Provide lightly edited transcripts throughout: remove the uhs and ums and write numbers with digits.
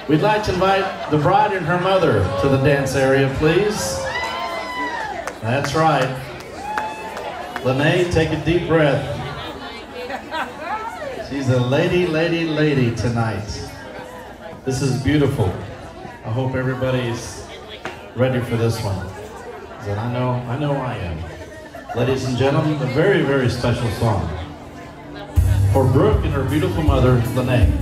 We'd like to invite the bride and her mother to the dance area, please. That's right. Lene, take a deep breath. She's a lady tonight. This is beautiful. I hope everybody's ready for this one. And I know I am. Ladies and gentlemen, a very, very special song for Brooke and her beautiful mother, Lene.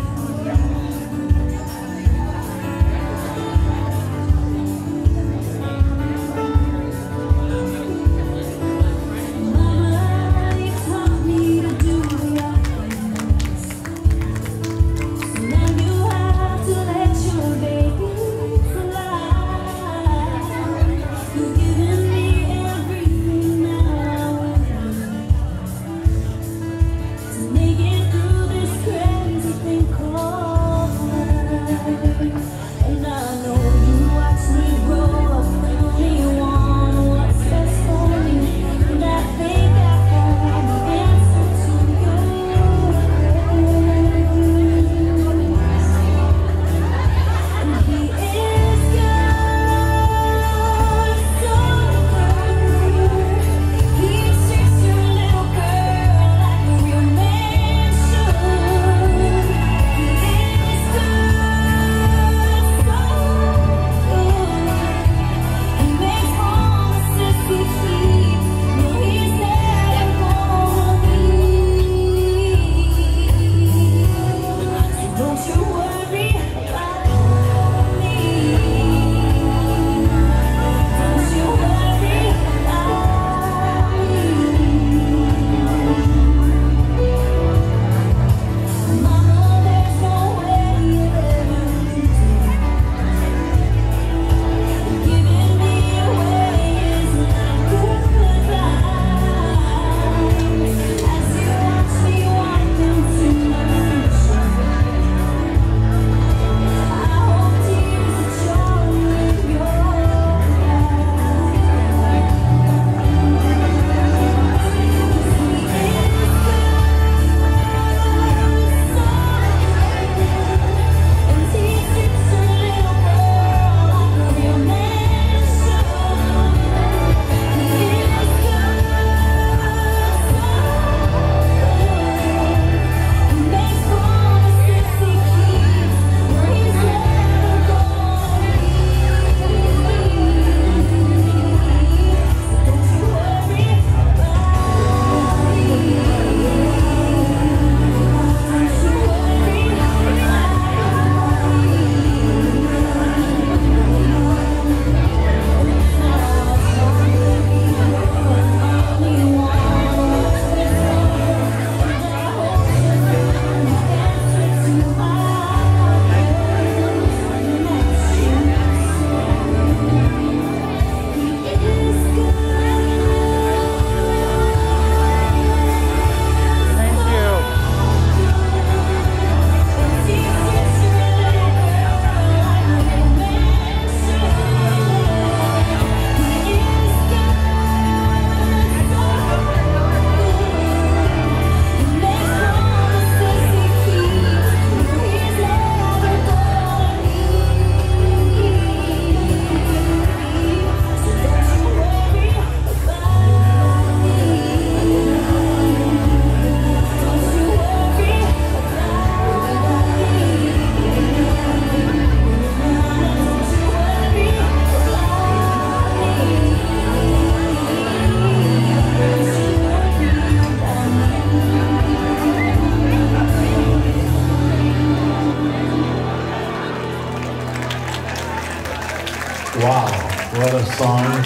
Wow, what a song.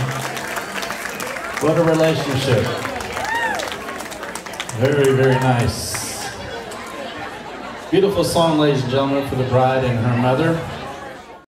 What a relationship. Very, very nice. Beautiful song, ladies and gentlemen, for the bride and her mother.